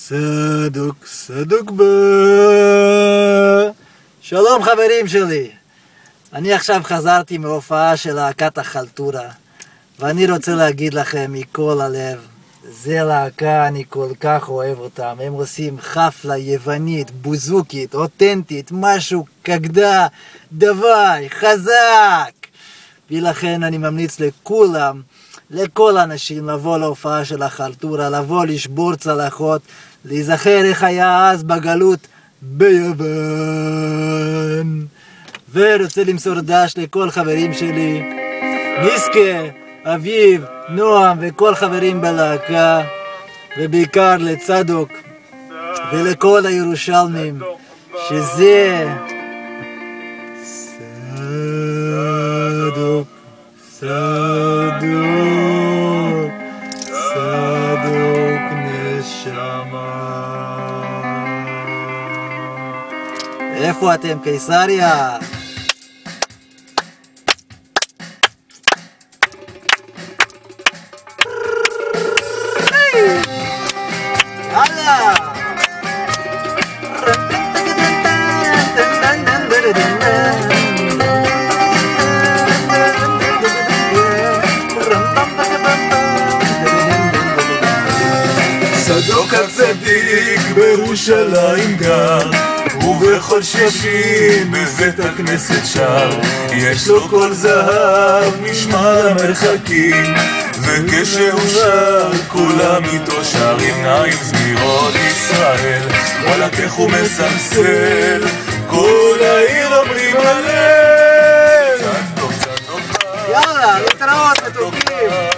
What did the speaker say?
סדוק, סדוק שלום חברים שלי. אני עכשיו חזרתי מהופעה של להקת החלטורה, ואני רוצה להגיד לכם מכל הלב, זה להקה, אני כל כך אוהב אותם. הם עושים חפלה יוונית, בוזוקית, אותנטית, משהו כגדה, דווי, חזק. ולכן אני ממליץ לכולם, לכל האנשים, לבוא להופעה של החלטורה, לבוא לשבור צלחות, להיזכר איך היה אז בגלות ביוון. ורוצה למסור דש לכל חברים שלי, ניסקה, אביב, נועם וכל חברים בלהקה, ובעיקר לצדוק ולכל הירושלמים, שזה סדוק, סדוק, סדוק נשמה. איפה אתם, קיסריה? יאללה! צדוק הצדיק בירושלים גר, ובכל שבים בבית הכנסת שר. יש לו קול זהב נשמע למרחקים, וכשהוא שר כולם איתו שרים. נעים זמירות ישראל, וואלק איך הוא מסלסל, כל העיר אומרים הלל. צדוק צדוק יאללה, להתראות מתוקים.